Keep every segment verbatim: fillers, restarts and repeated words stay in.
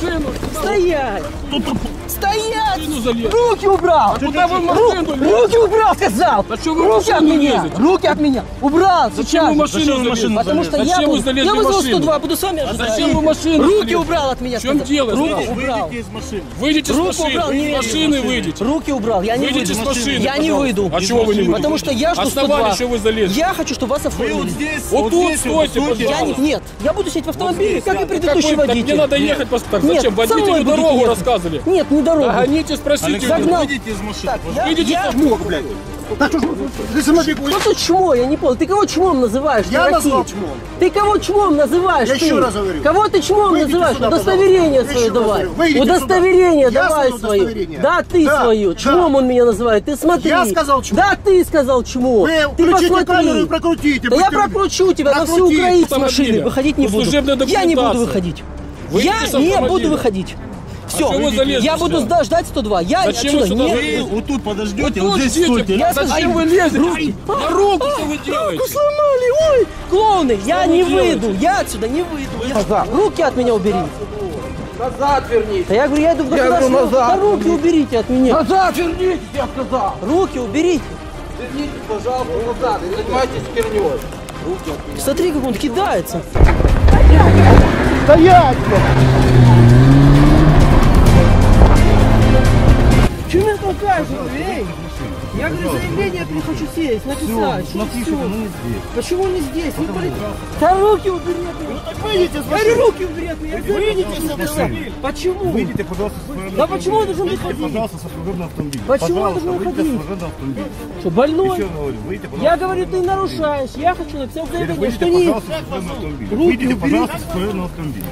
машину. Стоять! Стоять! Руки убрал! Куда вы машину? Руки убрал, сказал! Руки от меня! Руки от меня! Убрал Зачем вы машину машину? Потому что я Зачем вы был, залезли я в вызвал машину? сто два, буду с вами А ожидать. зачем вы машину? Руки убрал от меня, В чем сказал. дело? Руки убрал. Выйдите из машины. Выйдите с Руку машины. убрал, не Из верю. машины выйдите. Руки убрал, я не Выйдите выйду. с машины, Я не пожалуйста. выйду. А чего вы не выйдете? Потому что я жду сто Основание, два. что вы залезли. Я хочу, чтобы вас Вы оформили. вот здесь, Вот тут здесь, стойте, вот пожалуйста. Я не, нет, я буду сидеть в автомобиле, как и предыдущий Какой- так водитель. мне надо ехать просто так. Нет, Зачем? со мной Водителю будете дорогу ехать. рассказывали. Нет, не дорогу. Гоните, спросите. Александр, Загнал. выйдите из машины. Так, пожалуйста. я, Выйдите я... с дороги. блядь. Кто тут чмо? Я не понял. Ты кого чмом называешь? Я ты, назвал Ракит? чмом. Ты кого чмом называешь? Я ты? еще раз говорю. Кого ты чмом Выйдите называешь? сюда, Удостоверение пожалуйста. свое Я еще раз давай. говорю. Выйдите Удостоверение сюда. Я давай свое свое. удостоверение. Да, ты Да, свою. да. Чмом он меня называет. Ты смотри. Я сказал чмо. Да, ты сказал чмо. Вы ты включите посмотри. камеру и прокрутите. Да я будьте- прокручу тебя на всю Прокрути. Украину с Автомобиля. машины. Выходить не Ну, буду. служебная Я не буду документация. выходить. Выйдите Я с не автомобиля. буду выходить. Все, чего вы залезли я буду сюда? ждать сто два. Я Зачем отсюда вы сюда не... залезли? Вы вот тут подождете, Вот вот здесь ждите. стойте. Я Зачем сказал- вы лезете? Руки. На руку что вы делаете? Руку сломали, ой, клоуны, я вы не делаете? выйду, я отсюда не выйду. Я... Руки от меня убери. Назад вернись! Да я говорю, я иду в Я говорю, государственную... Да назад руки уберите от меня. Назад вернитесь, я сказал! Руки уберите. Вернитесь, пожалуйста, назад и занимайтесь херней. Смотри, как он кидается. Стоять! Че меня толкаешь, эй? Я говорю, заявление я хочу сесть, написать. Что все? Почему не здесь? Вы поли- Да руки убери от меня. Выйдите из Я говорю, руки убери от меня. Выйдите из автомобиля. Почему? Выйдите, пожалуйста, с служебного Да почему я автомобиля. должен Выйдите, выходить? пожалуйста, со служебного автомобиля. Почему я Пожалуйста, должен выйдите выходить? с служебного автомобиля. Что, больной? Еще говорю, выйдите, пожалуйста. Я говорю, ты нарушаешь. Я хочу написать заявление, Выйдите, что не... пожалуйста, со служебного автомобиля. Руки Выйдите, убери. пожалуйста, с служебного автомобиля.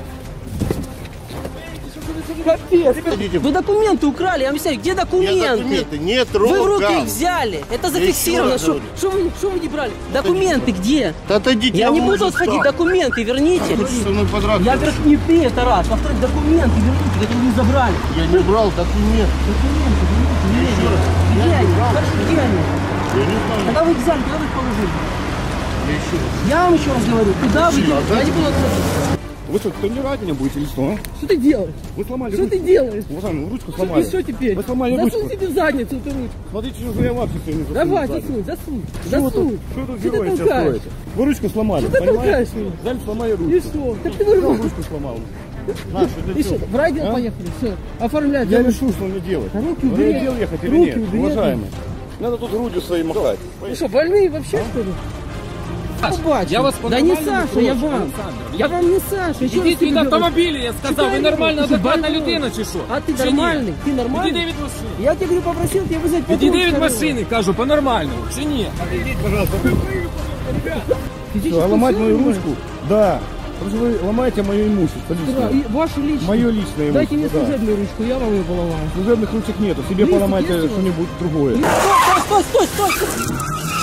Капец. Вы документы украли, я вам объясняю, где документы? не Вы в руки их взяли. Это зафиксировано. раз Что, говорю. что вы, что вы не брали? Документы где? Да отойдите, Я не вам буду уже отходить. встал. Документы верните. Хочешь со мной подраться? Я говорю, не ты, это раз. Во-вторых, документы верните, которые не забрали. Я не брал документ. Документы верните, верните. Где они? Хорошо, где они? Я не знаю. Когда вы их взяли, куда вы их положили? Я еще раз. Я вам еще раз говорю, куда вы делаете? Я не буду отходить. Вы что, кто не рад меня будете или что? А? Что ты делаешь? Вы сломали Что ручку. ты делаешь? Уважаемый, ручку И сломали. что теперь? Вы сломали ручку. Засунь себе в задницу эту ручку. Смотрите, что я вообще сегодня засунул Давай, сзади. засунь, засунь. Что вы Засунь. тут, что вы тут Что ты делаете, толкаешь? строите? Вы ручку сломали, Что ты понимаете? толкаешь меня? Взяли, сломали ручку. И что? Так ты Кто вырвал. ручку сломал? И что? В райдел А? поехали, все. Оформлять. Я решу, что мне делать. А руки В убери. райотдел ехать или Руки нет, убери. уважаемый? Надо тут грудью своей махать. Вы что, больные вообще, что ли? Побачу. Я вас Да не по-нормальному Саша, я прошу, вам. Александр. Я вам не Саша. Еще раз Ідіть тебе від говорю. автомобіля, я сказав, ви Чекай, нормальна, ти що, адекватна больной? людина чи що? А ты Чи ні? нормальный? Ты нормальный? Підійди від машини. Я тебе говорю, попросил тебя вызвать патруль. Підійди від скорее. машини, кажу, по-нормальному, чи ні? Отойдите, пожалуйста. Иди, Что, а что, ломать всё мою нормально? ручку? Да. Потому что вы ломаете мое имущество Да, личное. и вашу личную. Мое личное Дайте имущество, мне да. служебную ручку, я вам ее поломаю. Служебных ручек нету. Себе Листик поломайте есть у вас? что-нибудь другое. Стой, стой, стой, стой!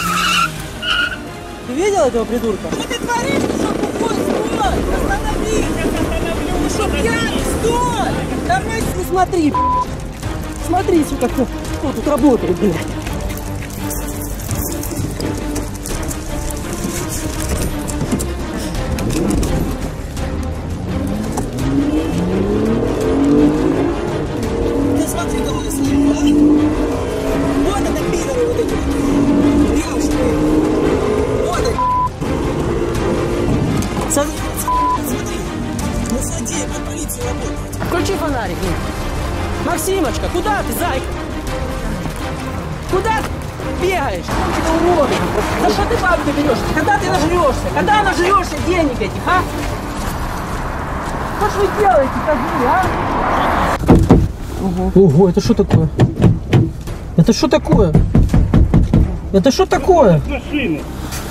Ты видел этого придурка? Что ты творишь? Ты что, тупой? Стой! Остановись! Ты что, пьяный? Стой! Давай, не смотри! Смотри, сука, кто, кто тут работает, блядь! Ты смотри, кого я сниму, а? Вот это пидоры вот эти вот. Девушки. Вот они. Смотри, смотри. На злодея под полицию работает. Включи фонарик. Максимочка, куда ты, зайка? Куда ты бегаешь? Ты уроды. За что ты бабки берешь? Когда ты нажрешься? Когда нажрешься денег этих, а? Что ж вы делаете, скажи, а? Ого. Ого, это что такое? Это что такое? Это что такое? Машины.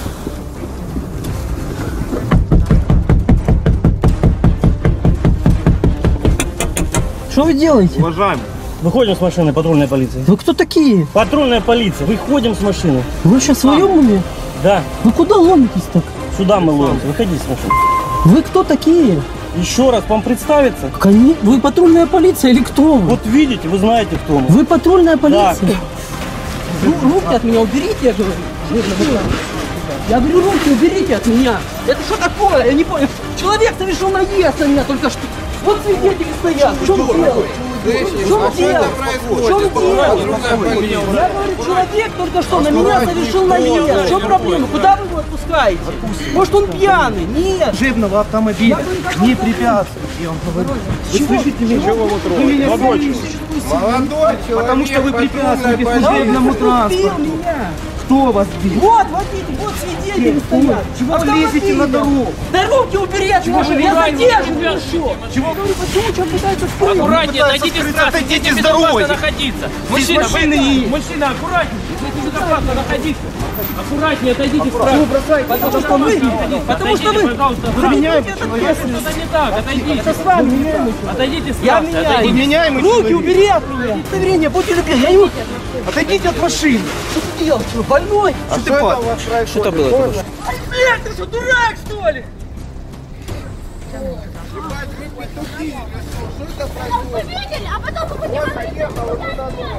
Что вы делаете? Уважаемый. Выходим с машины патрульной полиции. Вы кто такие? Патрульная полиция. Выходим с машины. Вы вообще в своем уме? Да. Вы куда ломитесь так? Сюда мы ловимся. Выходи с машины. Вы кто такие? Еще раз вам представиться. Кони- Вы патрульная полиция или кто вы? Вот видите, вы знаете, кто мы. Вы патрульная полиция? Ру- руки от меня уберите, я говорю. Я говорю, руки уберите от меня. Это что такое? Я не понял. Человек совершил наезд на меня только что. Вот свидетели стоят. В чем дело? В чем дело? В чем дело? Я говорю, человек только что на меня совершил наезд. В чем проблема? Куда вы его отпускаете? Может, он пьяный? Нет. Служебного автомобиля не препятствует, я вам говорю. Вы слышите меня? Чего вы Вы меня Молодой слышите? Молодой человек. Потому что вы препятствуете патрульной служебному Кто убил транспорту. меня? Кто вас бил? Вот, водитель, вот свидетели стоят. Чего вы лезете на дорогу? Да руки убери от меня, я задерживаю еще. Чего? Говорю, почему что пытается скрыть? Аккуратнее, отойдите с трассы, отойдите здесь с безопасно дороги. находиться. Мужчина, машины вы- есть. мужчина, аккуратнее, здесь безопасно находиться. Аккуратнее, отойдите с трассы. Потому что вы, потому что вы, Пожалуйста, вы аккуратнее. меняете ответственность. Что-то не так, отойдите. Это с вами меняем. Отойдите с Я трассы, меняю. отойдите. Меняемый Руки человек. убери от меня. Удостоверение, будьте любезны. Я не... Отойдите от машины. Что ты делаешь? Что, больной? А что это у вас происходит? Что было? Блядь, ты что, дурак, что ли? Вы видели, а потом вы понимаете,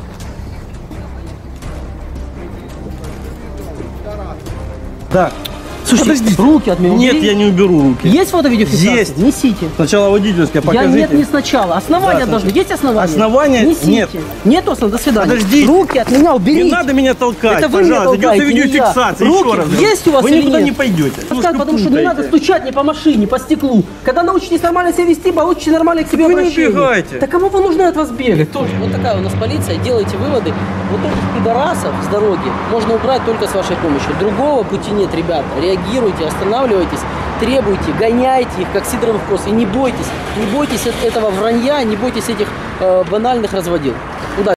Да. Слушайте, руки от меня Нет, убери. я не уберу руки. Есть фото-видеофиксация? Есть. Несите. Сначала водительское Я покажите. нет, не сначала. Основания Да, должны. Есть основания? Основания Несите. нет. Нет основания. До свидания. Подождите. Руки от меня уберите. Не надо меня толкать, Это вы меня пожалуйста. Идет толкаете, не я. видеофиксация. Руки Еще раз. есть у вас Вы или никуда нет? не пойдете. Сказать, потому что не надо стучать не по машине, по стеклу. Когда научитесь нормально себя вести, получите нормально к себе Вы не обращение. убегайте. Да кому вы нужны от вас бегать? Тоже. Вот такая у нас полиция. Делайте выводы. Вот этих пидорасов с дороги можно убрать только с вашей помощью. Другого пути нет, ребята. Реагируйте, останавливайтесь, требуйте, гоняйте их, как сидоровых коз. И не бойтесь. Не бойтесь этого вранья, не бойтесь этих э, банальных разводил. Удачи.